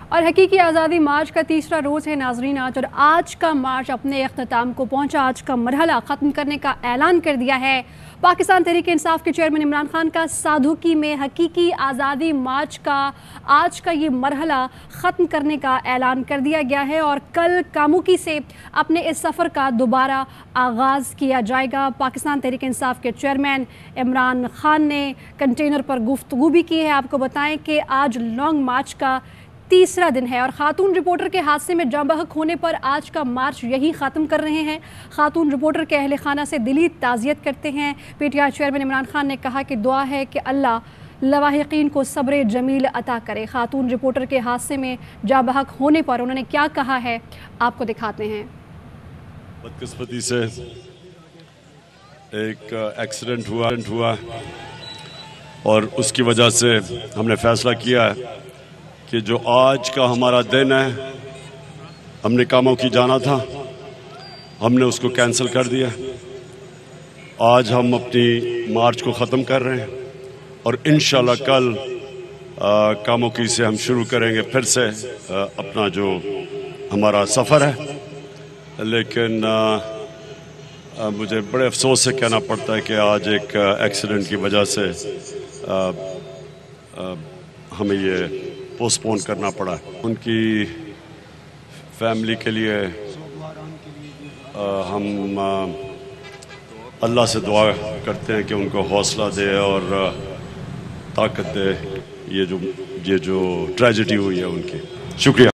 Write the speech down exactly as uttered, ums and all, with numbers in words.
और हकीकी आज़ादी मार्च का तीसरा रोज़ है नाजरीन आज, और आज का मार्च अपने अख्ताम को पहुंचा। आज का मरहला ख़त्म करने का ऐलान कर दिया है पाकिस्तान तहरीक इंसाफ के चेयरमैन इमरान खान का। साधुकी में हकीकी आज़ादी मार्च का आज का ये मरहला ख़त्म करने का ऐलान कर दिया गया है और कल कामुकी से अपने इस सफ़र का दोबारा आगाज़ किया जाएगा। पाकिस्तान तहरीक इंसाफ के चेयरमैन इमरान खान ने कंटेनर पर गुफ्तगू भी की है। आपको बताएं कि आज लॉन्ग मार्च का तीसरा दिन है और ख़ातून रिपोर्टर के हादसे में जाँ बहक होने पर आज का मार्च यही ख़त्म कर रहे हैं। ख़ातून रिपोर्टर के अहल खाना से दिली ताज़ियत करते हैं। P T I chairman Imran Khan ने कहा कि दुआ है कि अल्लाह लवाहिकीन को सब्र जमील अता करे। ख़ातून रिपोर्टर के हादसे में जाँ बहक होने पर उन्होंने क्या कहा है, आपको दिखाते हैं। बदकिस्मती से एक एक्सीडेंट हुआ हुआ और उसकी वजह से हमने फ़ैसला किया है कि जो आज का हमारा दिन है, हमने कामों की जाना था, हमने उसको कैंसिल कर दिया। आज हम अपनी मार्च को ख़त्म कर रहे हैं और इंशाल्लाह कल कामों की से हम शुरू करेंगे फिर से आ, अपना जो हमारा सफ़र है। लेकिन आ, आ, मुझे बड़े अफसोस से कहना पड़ता है कि आज एक एक्सीडेंट की वजह से आ, आ, हमें ये पोस्टपोन करना पड़ा। उनकी फैमिली के लिए आ, हम आ, अल्लाह से दुआ करते हैं कि उनको हौसला दे और आ, ताकत दे। ये जो ये जो ट्रेजेडी हुई है उनकी। शुक्रिया।